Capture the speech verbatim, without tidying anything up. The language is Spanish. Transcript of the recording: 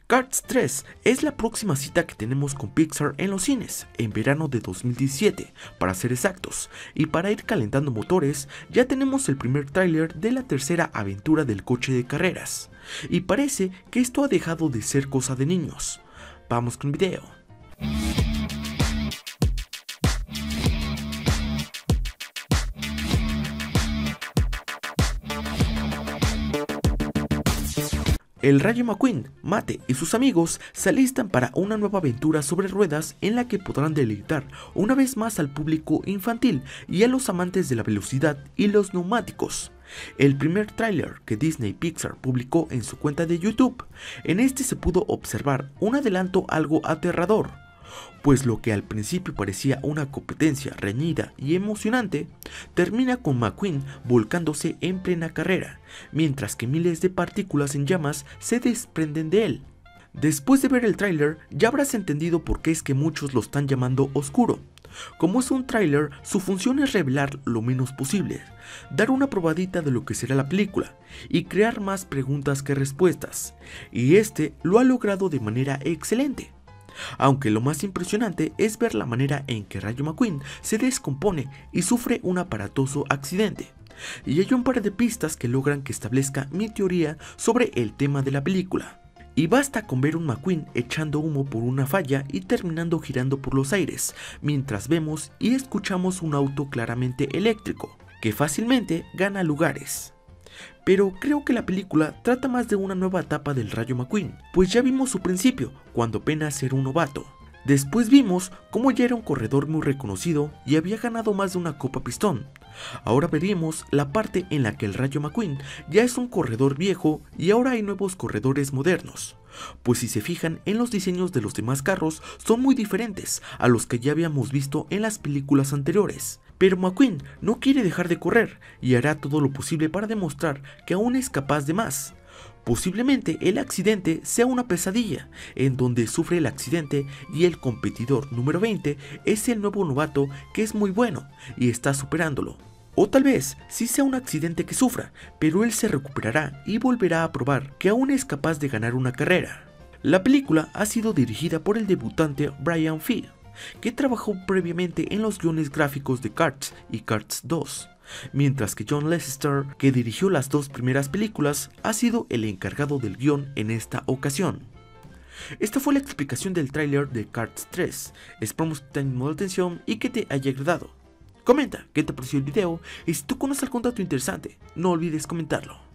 Cars tres es la próxima cita que tenemos con Pixar en los cines, en verano de dos mil diecisiete, para ser exactos, y para ir calentando motores, ya tenemos el primer tráiler de la tercera aventura del coche de carreras, y parece que esto ha dejado de ser cosa de niños. Vamos con el video. El Rayo McQueen, Mate y sus amigos se alistan para una nueva aventura sobre ruedas en la que podrán deleitar una vez más al público infantil y a los amantes de la velocidad y los neumáticos. El primer tráiler que Disney Pixar publicó en su cuenta de YouTube, en este se pudo observar un adelanto algo aterrador, pues lo que al principio parecía una competencia reñida y emocionante, termina con McQueen volcándose en plena carrera, mientras que miles de partículas en llamas se desprenden de él. Después de ver el tráiler, ya habrás entendido por qué es que muchos lo están llamando oscuro. Como es un tráiler, su función es revelar lo menos posible, dar una probadita de lo que será la película, y crear más preguntas que respuestas, y este lo ha logrado de manera excelente. Aunque lo más impresionante es ver la manera en que Rayo McQueen se descompone y sufre un aparatoso accidente. Y hay un par de pistas que logran que establezca mi teoría sobre el tema de la película. Y basta con ver un McQueen echando humo por una falla y terminando girando por los aires, mientras vemos y escuchamos un auto claramente eléctrico, que fácilmente gana lugares. Pero creo que la película trata más de una nueva etapa del Rayo McQueen, pues ya vimos su principio, cuando apenas era un novato. Después vimos cómo ya era un corredor muy reconocido y había ganado más de una Copa Pistón. Ahora veremos la parte en la que el Rayo McQueen ya es un corredor viejo y ahora hay nuevos corredores modernos. Pues si se fijan en los diseños de los demás carros son muy diferentes a los que ya habíamos visto en las películas anteriores. Pero McQueen no quiere dejar de correr y hará todo lo posible para demostrar que aún es capaz de más. Posiblemente el accidente sea una pesadilla, en donde sufre el accidente y el competidor número veinte es el nuevo novato que es muy bueno y está superándolo. O tal vez sí sea un accidente que sufra, pero él se recuperará y volverá a probar que aún es capaz de ganar una carrera. La película ha sido dirigida por el debutante Brian Fee, que trabajó previamente en los guiones gráficos de Cars y Cars dos, mientras que John Lasseter, que dirigió las dos primeras películas, ha sido el encargado del guión en esta ocasión. Esta fue la explicación del tráiler de Cars tres, esperamos que te haya llamado la atención y que te haya agradado. Comenta qué te pareció el video y si tú conoces algún dato interesante, no olvides comentarlo.